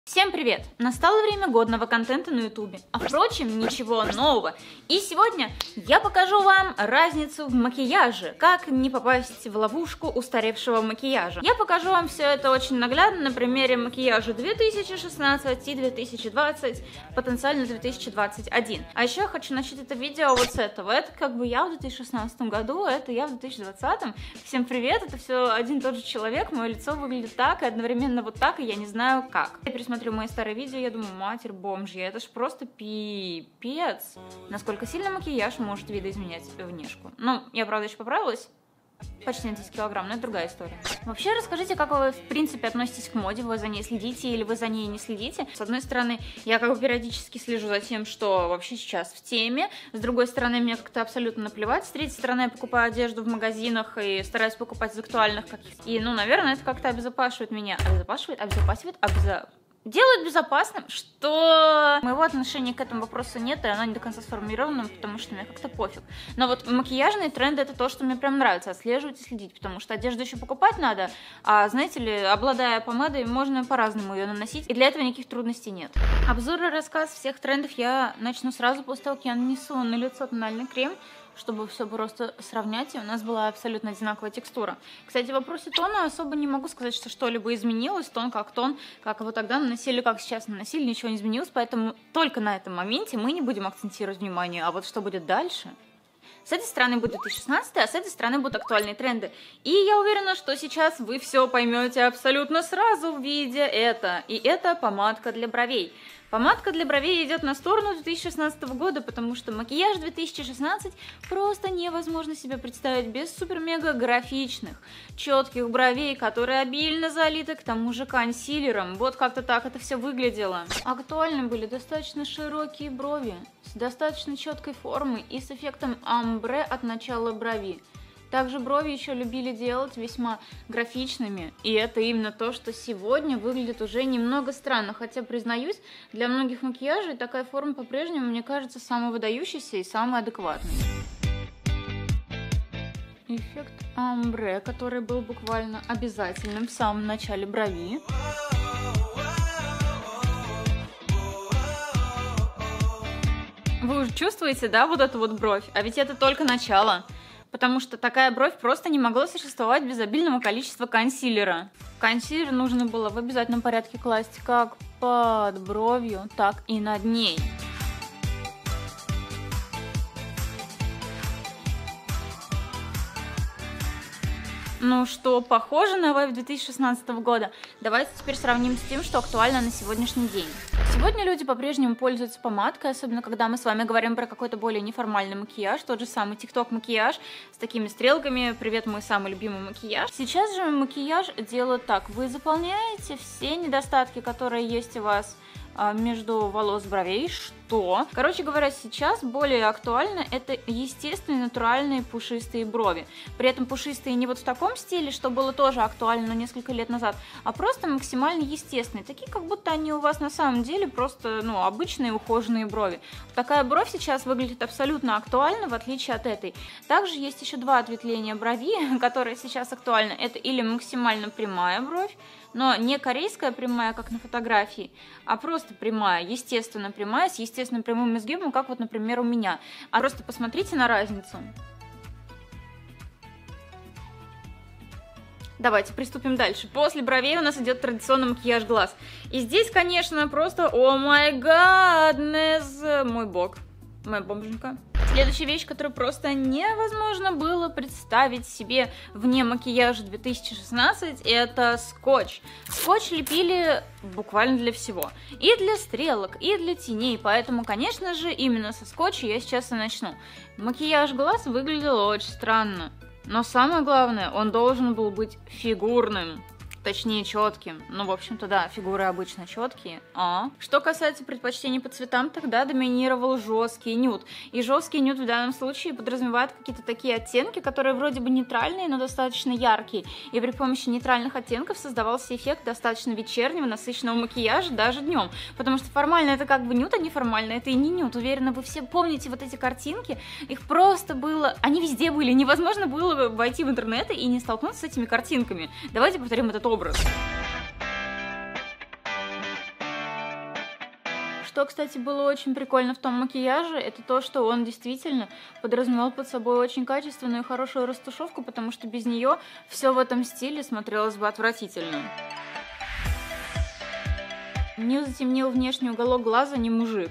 Всем привет! Настало время годного контента на ютубе, а впрочем, ничего нового. И сегодня я покажу вам разницу в макияже, как не попасть в ловушку устаревшего макияжа. Я покажу вам все это очень наглядно на примере макияжа 2016 и 2020, потенциально 2021. А еще я хочу начать это видео вот с этого. Это как бы я в 2016 году, это я в 2020. Всем привет, это все один и тот же человек, мое лицо выглядит так, и одновременно вот так, и я не знаю как. Я пересмотрю мои старые видео, я думаю, матерь бомжья, это ж просто пипец. Насколько сильно макияж может видоизменять внешку. Ну, я, правда, еще поправилась. Почти на 10 килограмм, но это другая история. Вообще, расскажите, как вы, в принципе, относитесь к моде, вы за ней следите или вы за ней не следите? С одной стороны, я как бы периодически слежу за тем, что вообще сейчас в теме, с другой стороны, мне как-то абсолютно наплевать, с третьей стороны, я покупаю одежду в магазинах и стараюсь покупать из актуальных каких-то. И, ну, наверное, это как-то обезопасивает меня. Делают безопасным, что моего отношения к этому вопросу нет, и оно не до конца сформировано, потому что мне как-то пофиг. Но вот макияжные тренды — это то, что мне прям нравится, отслеживать и следить, потому что одежду еще покупать надо, а, знаете ли, обладая помадой, можно по-разному ее наносить, и для этого никаких трудностей нет. Обзор и рассказ всех трендов я начну сразу после того, как я нанесу на лицо тональный крем, чтобы все просто сравнять, и у нас была абсолютно одинаковая текстура. Кстати, в вопросе тона особо не могу сказать, что что-либо изменилось, тон, как его тогда наносили, как сейчас наносили, ничего не изменилось, поэтому только на этом моменте мы не будем акцентировать внимание, а вот что будет дальше... С этой стороны будет 2016, а с этой стороны будут актуальные тренды. И я уверена, что сейчас вы все поймете абсолютно сразу, видя это. И это помадка для бровей. Помадка для бровей идет на сторону 2016 года, потому что макияж 2016 просто невозможно себе представить без супер-мега графичных, четких бровей, которые обильно залиты к тому же консилером. Вот как-то так это все выглядело. Актуальны были достаточно широкие брови, с достаточно четкой формой и с эффектом амбре от начала брови. Также брови еще любили делать весьма графичными, и это именно то, что сегодня выглядит уже немного странно, хотя, признаюсь, для многих макияжей такая форма по-прежнему, мне кажется, самой выдающейся и самой адекватной. Эффект амбре, который был буквально обязательным в самом начале брови. Вы уже чувствуете, да, вот эту вот бровь? А ведь это только начало. Потому что такая бровь просто не могла существовать без обильного количества консилера. Консилер нужно было в обязательном порядке класть как под бровью, так и над ней. Ну что, похоже на вайб 2016 года? Давайте теперь сравним с тем, что актуально на сегодняшний день. Сегодня люди по-прежнему пользуются помадкой, особенно когда мы с вами говорим про какой-то более неформальный макияж, тот же самый TikTok макияж с такими стрелками, привет, мой самый любимый макияж. Сейчас же макияж делают так, вы заполняете все недостатки, которые есть у вас между волос, бровей, что? Короче говоря, сейчас более актуально это естественные, натуральные пушистые брови. При этом пушистые не вот в таком стиле, что было тоже актуально несколько лет назад, а просто максимально естественные, такие, как будто они у вас на самом деле просто, ну, обычные ухоженные брови. Такая бровь сейчас выглядит абсолютно актуально, в отличие от этой. Также есть еще два ответвления брови, которые сейчас актуальны. Это или максимально прямая бровь, но не корейская прямая, как на фотографии, а просто прямая, естественно прямая, с естественным прямым изгибом, как вот, например, у меня. А просто посмотрите на разницу. Давайте приступим дальше. После бровей у нас идет традиционный макияж глаз. И здесь, конечно, просто о май гаднес, мой бог, моя бомженька. Следующая вещь, которую просто невозможно было представить себе вне макияжа 2016, это скотч. Скотч лепили буквально для всего. И для стрелок, и для теней, поэтому, конечно же, именно со скотча я сейчас и начну. Макияж глаз выглядел очень странно, но самое главное, он должен был быть фигурным. Точнее, четким. Ну, в общем-то, да, фигуры обычно четкие. Что касается предпочтений по цветам, тогда доминировал жесткий нюд. И жесткий нюд в данном случае подразумевает какие-то такие оттенки, которые вроде бы нейтральные, но достаточно яркие. И при помощи нейтральных оттенков создавался эффект достаточно вечернего, насыщенного макияжа даже днем. Потому что формально это как бы нюд, а неформально это и не нюд. Уверена, вы все помните вот эти картинки. Их просто было... Они везде были. Невозможно было войти в интернет и не столкнуться с этими картинками. Давайте повторим этот образ. Что, кстати, было очень прикольно в том макияже, это то, что он действительно подразумевал под собой очень качественную и хорошую растушевку, потому что без нее все в этом стиле смотрелось бы отвратительно. Не затемнил внешний уголок глаза ни мужик.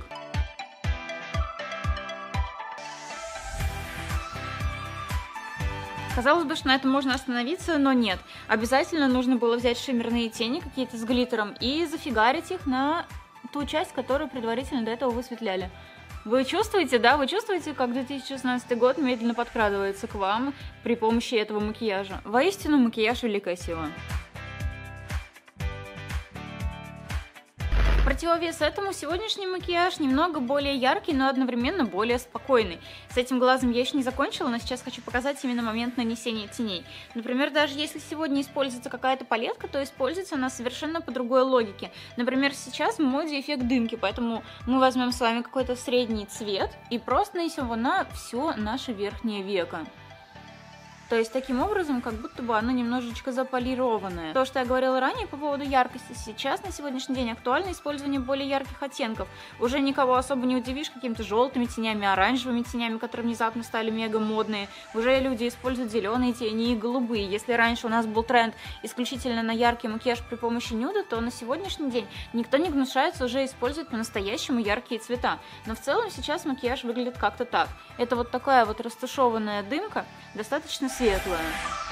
Казалось бы, что на этом можно остановиться, но нет. Обязательно нужно было взять шиммерные тени какие-то с глиттером и зафигарить их на ту часть, которую предварительно до этого высветляли. Вы чувствуете, да? Вы чувствуете, как 2016 год медленно подкрадывается к вам при помощи этого макияжа? Воистину, макияж — великая сила. В противовес этому сегодняшний макияж немного более яркий, но одновременно более спокойный. С этим глазом я еще не закончила, но сейчас хочу показать именно момент нанесения теней. Например, даже если сегодня используется какая-то палетка, то используется она совершенно по другой логике. Например, сейчас в моде эффект дымки, поэтому мы возьмем с вами какой-то средний цвет и просто нанесем его на все наше верхнее веко. То есть таким образом, как будто бы оно немножечко заполированное. То, что я говорила ранее по поводу яркости, сейчас на сегодняшний день актуально использование более ярких оттенков. Уже никого особо не удивишь какими-то желтыми тенями, оранжевыми тенями, которые внезапно стали мега модные. Уже люди используют зеленые тени и голубые. Если раньше у нас был тренд исключительно на яркий макияж при помощи нюда, то на сегодняшний день никто не гнушается уже использовать по-настоящему яркие цвета. Но в целом сейчас макияж выглядит как-то так. Это вот такая вот растушеванная дымка, достаточно светлая.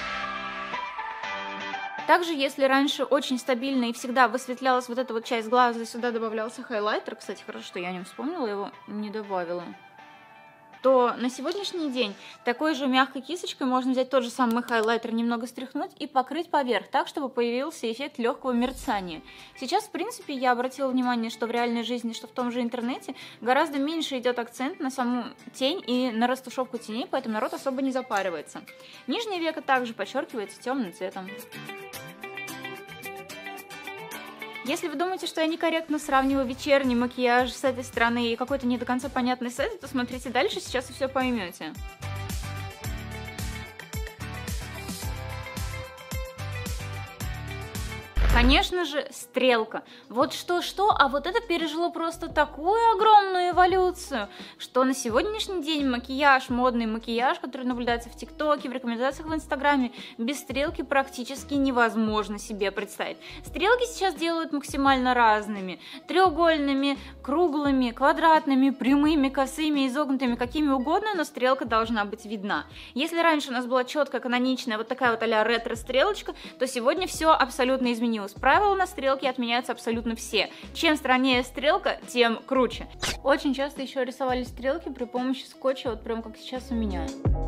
Также, если раньше очень стабильно и всегда высветлялась вот эта вот часть глаза, и сюда добавлялся хайлайтер, кстати, хорошо, что я о нем вспомнила, его не добавила, то на сегодняшний день такой же мягкой кисточкой можно взять тот же самый хайлайтер, немного стряхнуть и покрыть поверх, так, чтобы появился эффект легкого мерцания. Сейчас, в принципе, я обратила внимание, что в реальной жизни, что в том же интернете гораздо меньше идет акцент на саму тень и на растушевку теней, поэтому народ особо не запаривается. Нижнее веко также подчеркивается темным цветом. Если вы думаете, что я некорректно сравниваю вечерний макияж с этой стороны и какой-то не до конца понятный с этой, то смотрите дальше, сейчас вы все поймете. Конечно же, стрелка. Вот что-что, а вот это пережило просто такую огромную эволюцию, что на сегодняшний день макияж, модный макияж, который наблюдается в ТикТоке, в рекомендациях в Инстаграме, без стрелки практически невозможно себе представить. Стрелки сейчас делают максимально разными. Треугольными, круглыми, квадратными, прямыми, косыми, изогнутыми, какими угодно, но стрелка должна быть видна. Если раньше у нас была четкая, каноничная, вот такая вот а-ля ретро-стрелочка, то сегодня все абсолютно изменилось. Правила на стрелке отменяются абсолютно все. Чем страннее стрелка, тем круче. Очень часто еще рисовали стрелки при помощи скотча, вот прям как сейчас у меня.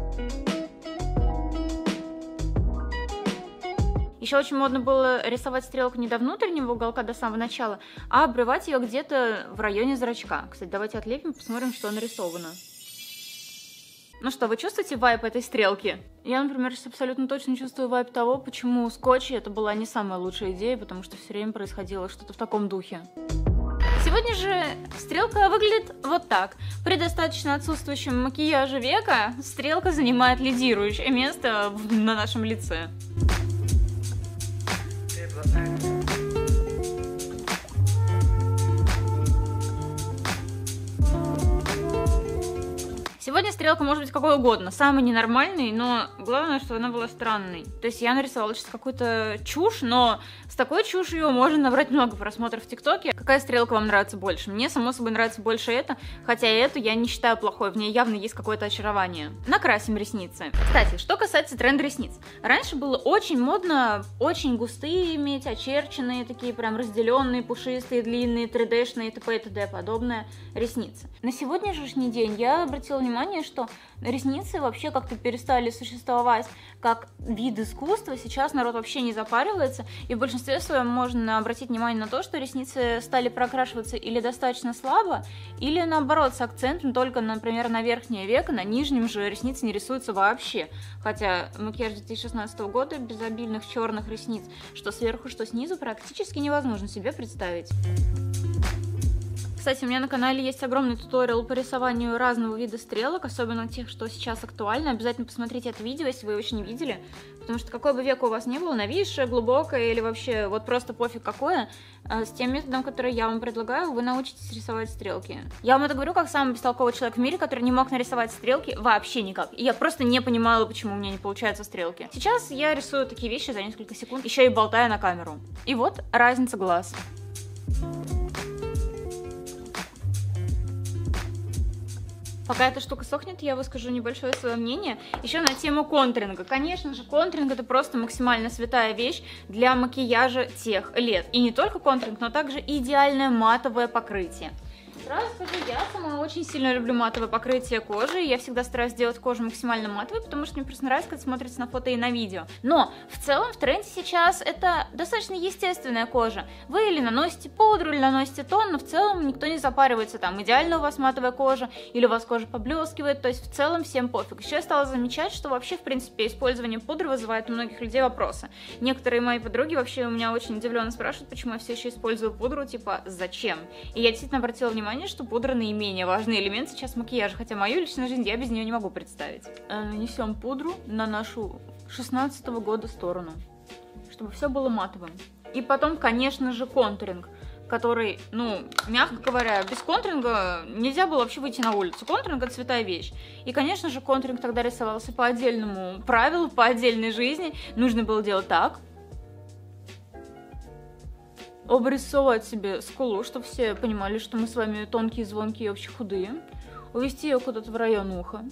Еще очень модно было рисовать стрелку не до внутреннего уголка, до самого начала, а обрывать ее где-то в районе зрачка. Кстати, давайте отлепим, посмотрим, что нарисовано. Ну что, вы чувствуете вайб этой стрелки? Я, например, абсолютно точно чувствую вайб того, почему у скотча это была не самая лучшая идея, потому что все время происходило что-то в таком духе. Сегодня же стрелка выглядит вот так. При достаточно отсутствующем макияже века стрелка занимает лидирующее место на нашем лице. Сегодня стрелка может быть какой угодно, самый ненормальный, но главное, что она была странной. То есть я нарисовала сейчас какую-то чушь, но с такой чушью можно набрать много просмотров в ТикТоке. Какая стрелка вам нравится больше? Мне, само собой, нравится больше эта, хотя и эту я не считаю плохой, в ней явно есть какое-то очарование. Накрасим ресницы. Кстати, что касается тренда ресниц. Раньше было очень модно, очень густые иметь, очерченные, такие прям разделенные, пушистые, длинные, 3D-шные и т.п. и т.д. подобное ресницы. На сегодняшний день я обратила внимание, что ресницы вообще как-то перестали существовать как вид искусства. Сейчас народ вообще не запаривается, и в большинстве своем можно обратить внимание на то, что ресницы стали прокрашиваться или достаточно слабо, или наоборот с акцентом только, например, на верхнее веко, на нижнем же ресницы не рисуются вообще. Хотя макияж 2016 года без обильных черных ресниц, что сверху, что снизу, практически невозможно себе представить. Кстати, у меня на канале есть огромный туториал по рисованию разного вида стрелок, особенно тех, что сейчас актуально. Обязательно посмотрите это видео, если вы его еще не видели. Потому что какой бы век у вас ни был, нависшее, глубокое или вообще вот просто пофиг какое, с тем методом, который я вам предлагаю, вы научитесь рисовать стрелки. Я вам это говорю как самый бестолковый человек в мире, который не мог нарисовать стрелки вообще никак. И я просто не понимала, почему у меня не получаются стрелки. Сейчас я рисую такие вещи за несколько секунд, еще и болтая на камеру. И вот разница глаз. Пока эта штука сохнет, я выскажу небольшое свое мнение еще на тему контуринга. Конечно же, контуринг — это просто максимально святая вещь для макияжа тех лет. И не только контуринг, но также идеальное матовое покрытие. Сразу скажу, я сама очень сильно люблю матовое покрытие кожи, и я всегда стараюсь сделать кожу максимально матовой, потому что мне просто нравится, как смотрится на фото и на видео. Но в целом в тренде сейчас это достаточно естественная кожа. Вы или наносите пудру, или наносите тон, но в целом никто не запаривается, там идеально у вас матовая кожа, или у вас кожа поблескивает, то есть в целом всем пофиг. Еще я стала замечать, что вообще, в принципе, использование пудры вызывает у многих людей вопросы. Некоторые мои подруги вообще у меня очень удивленно спрашивают, почему я все еще использую пудру, типа, зачем? И я действительно обратила внимание, что пудра наименее важный элемент сейчас макияжа, хотя мою личную жизнь я без нее не могу представить. Нанесем пудру на нашу 16-го года сторону, чтобы все было матовым. И потом, конечно же, контуринг, который, ну, мягко говоря, без контуринга нельзя было вообще выйти на улицу. Контуринг — это святая вещь. И, конечно же, контуринг тогда рисовался по отдельному правилу, по отдельной жизни. Нужно было делать так. Обрисовать себе скулу, чтобы все понимали, что мы с вами тонкие, звонкие и вообще худые. Увести ее куда-то в район уха.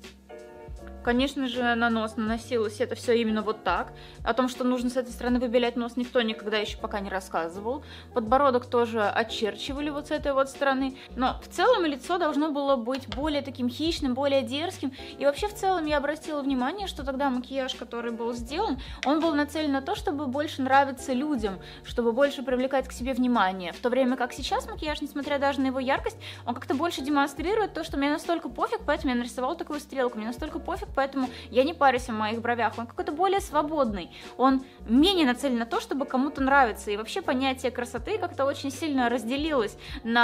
Конечно же, на нос наносилось это все именно вот так. О том, что нужно с этой стороны выбелять нос, никто никогда еще пока не рассказывал. Подбородок тоже очерчивали вот с этой вот стороны. Но в целом лицо должно было быть более таким хищным, более дерзким. И вообще в целом я обратила внимание, что тогда макияж, который был сделан, он был нацелен на то, чтобы больше нравиться людям, чтобы больше привлекать к себе внимание. В то время как сейчас макияж, несмотря даже на его яркость, он как-то больше демонстрирует то, что мне настолько пофиг, поэтому я нарисовала такую стрелку, мне настолько пофиг, поэтому я не парюсь о моих бровях. Он какой-то более свободный, он менее нацелен на то, чтобы кому-то нравиться. И вообще понятие красоты как-то очень сильно разделилось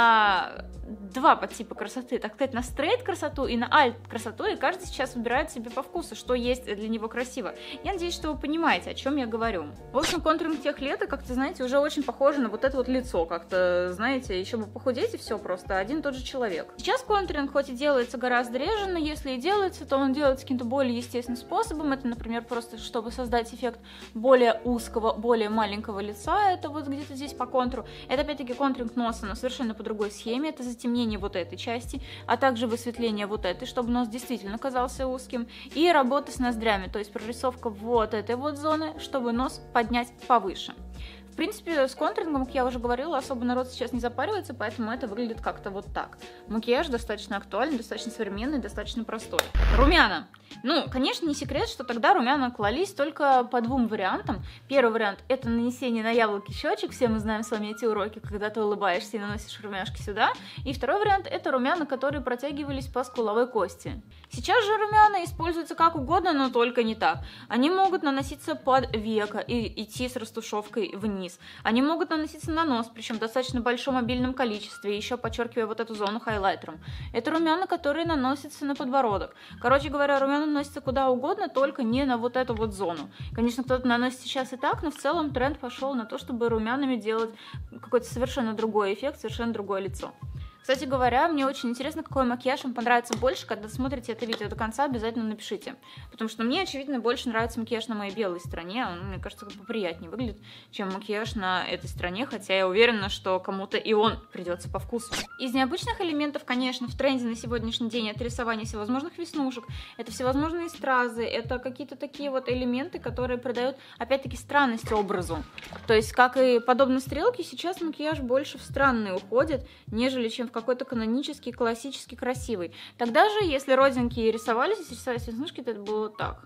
на два подтипа красоты, так сказать, на стрейт-красоту и на альт-красоту, и каждый сейчас выбирает себе по вкусу, что есть для него красиво. Я надеюсь, что вы понимаете, о чем я говорю. В общем, контуринг тех лет, как-то, знаете, уже очень похоже на вот это вот лицо, как-то, знаете, еще бы похудеть и все, просто один и тот же человек. Сейчас контуринг хоть и делается гораздо реже, но если и делается, то он делается каким-то более естественным способом. Это, например, просто чтобы создать эффект более узкого, более маленького лица, это вот где-то здесь по контуру. Это опять-таки контуринг носа, но совершенно по другой схеме, это затемнение вот этой части, а также высветление вот этой, чтобы нос действительно казался узким, и работа с ноздрями, то есть прорисовка вот этой вот зоны, чтобы нос поднять повыше. В принципе, с контурингом, как я уже говорила, особо народ сейчас не запаривается, поэтому это выглядит как-то вот так. Макияж достаточно актуальный, достаточно современный, достаточно простой. Румяна. Ну, конечно, не секрет, что тогда румяна клались только по двум вариантам. Первый вариант — это нанесение на яблоки щечек. Все мы знаем с вами эти уроки, когда ты улыбаешься и наносишь румяшки сюда. И второй вариант — это румяна, которые протягивались по скуловой кости. Сейчас же румяна используются как угодно, но только не так. Они могут наноситься под веко и идти с растушевкой вниз. Они могут наноситься на нос, причем в достаточно большом обильном количестве, еще подчеркивая вот эту зону хайлайтером. Это румяна, которые наносятся на подбородок. Короче говоря, румяна наносятся куда угодно, только не на вот эту вот зону. Конечно, кто-то наносит сейчас и так, но в целом тренд пошел на то, чтобы румянами делать какой-то совершенно другой эффект, совершенно другое лицо. Кстати говоря, мне очень интересно, какой макияж вам понравится больше. Когда смотрите это видео до конца, обязательно напишите. Потому что мне, очевидно, больше нравится макияж на моей белой стороне. Он, мне кажется, как бы приятнее выглядит, чем макияж на этой стороне. Хотя я уверена, что кому-то и он придется по вкусу. Из необычных элементов, конечно, в тренде на сегодняшний день это рисование всевозможных веснушек. Это всевозможные стразы. Это какие-то такие вот элементы, которые придают, опять-таки, странность образу. То есть, как и подобно стрелке, сейчас макияж больше в странный уходит, нежели чем в какой-то канонический, классический, красивый. Тогда же, если родинки рисовались, если рисовались веснушки, то это было вот так.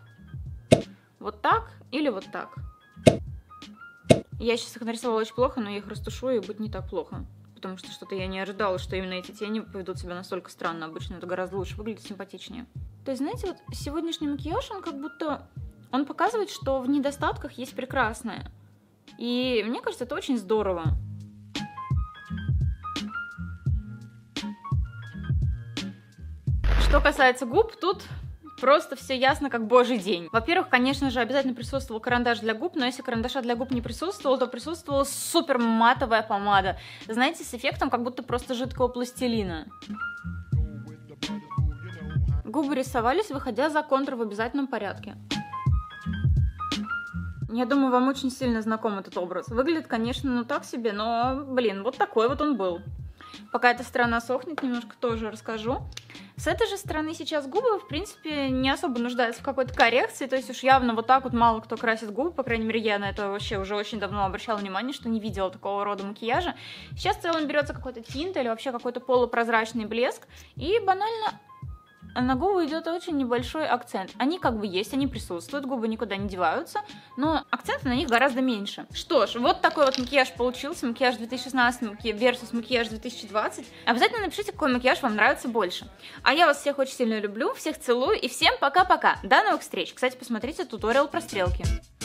Вот так или вот так. Я сейчас их нарисовала очень плохо, но я их растушую, и будет не так плохо. Потому что что-то я не ожидала, что именно эти тени поведут себя настолько странно. Обычно это гораздо лучше выглядит, симпатичнее. То есть, знаете, вот сегодняшний макияж, он как будто... Он показывает, что в недостатках есть прекрасное. И мне кажется, это очень здорово. Что касается губ, тут просто все ясно, как божий день. Во-первых, конечно же, обязательно присутствовал карандаш для губ, но если карандаша для губ не присутствовал, то присутствовала супер матовая помада. Знаете, с эффектом как будто просто жидкого пластилина. Губы рисовались, выходя за контур в обязательном порядке. Я думаю, вам очень сильно знаком этот образ. Выглядит, конечно, ну так себе, но, блин, вот такой вот он был. Пока эта сторона сохнет, немножко тоже расскажу. С этой же стороны сейчас губы, в принципе, не особо нуждаются в какой-то коррекции, то есть уж явно вот так вот мало кто красит губы, по крайней мере, я на это вообще уже очень давно обращала внимание, что не видела такого рода макияжа. Сейчас в целом берется какой-то тинт или вообще какой-то полупрозрачный блеск, и банально на губы идет очень небольшой акцент. Они как бы есть, они присутствуют, губы никуда не деваются, но акцента на них гораздо меньше. Что ж, вот такой вот макияж получился, макияж 2016 versus макияж 2020. Обязательно напишите, какой макияж вам нравится больше. А я вас всех очень сильно люблю, всех целую и всем пока-пока. До новых встреч. Кстати, посмотрите туториал про стрелки.